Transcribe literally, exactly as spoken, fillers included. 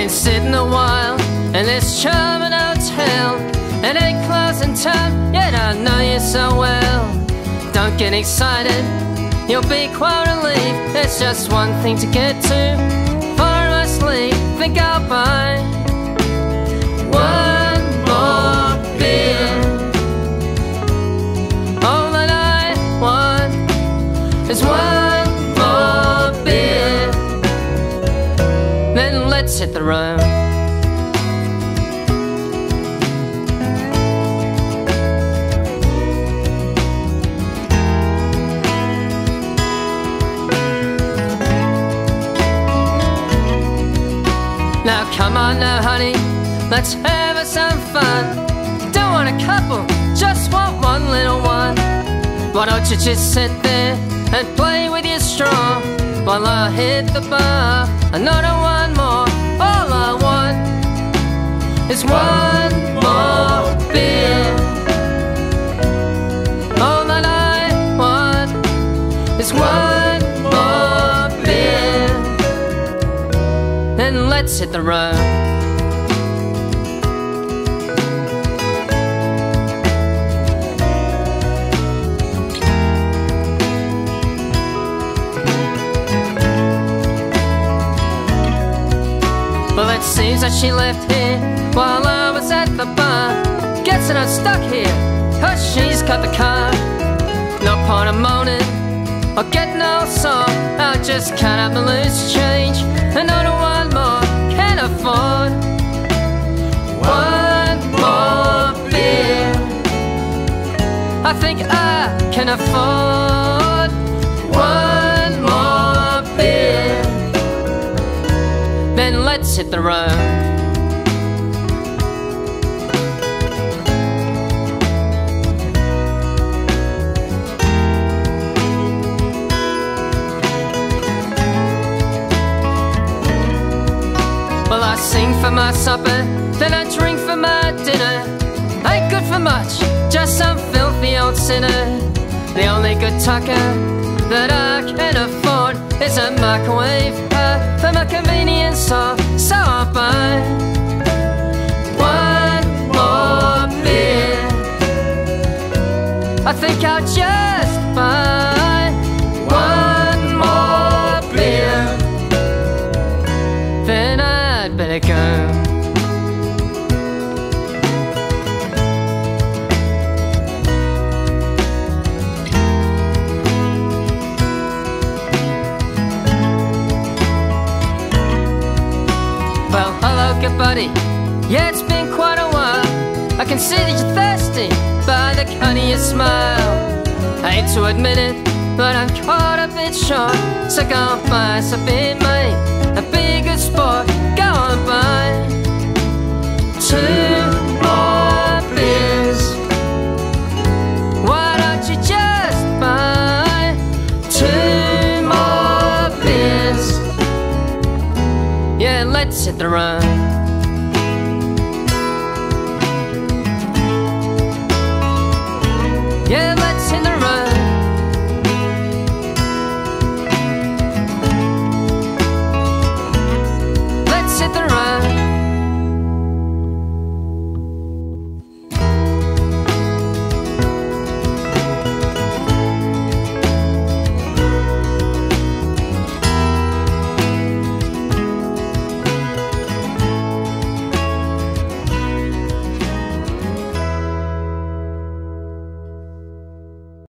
been sitting a while in this charming hotel. It ain't closing time, yet I know you so well. Don't get excited, you'll be quite relieved. There's just one thing to get to before I sleep. Think I'll buy one more beer. All that I want is one more beer. Then let's hit the road. Now come on now honey, let's have some fun. Don't want a couple, just want one little one. Why don't you just sit there and play with your straw while I hit the bar, another one more. All I want is one more beer. All that I want is one more beer. Then let's hit the road. Well, it seems that she left here while I was at the bar. Guess that I'm stuck here, cause she's got the car. No point of moaning or getting all sore. I just can't have the loose change. Another one more, can't afford one more beer. I think I can afford one more beer. Then let's hit the road. Well, I sing for my supper, then I drink for my dinner. Ain't good for much, just some filthy old sinner. The only good tucker that I can afford is a microwave uh, for my convenience, so, so I'll buy one more beer. I think I'll just buy one more beer. Then I'd better go. Well, hello, good buddy. Yeah, it's been quite a while. I can see that you're thirsty by the cut of your smile. I hate to admit it, but I'm caught a bit short. So go and buy us a beer, mate, and be a good sport. Go and buy two more beers. Why don't you just buy two more beers? Yeah, let's hit the road.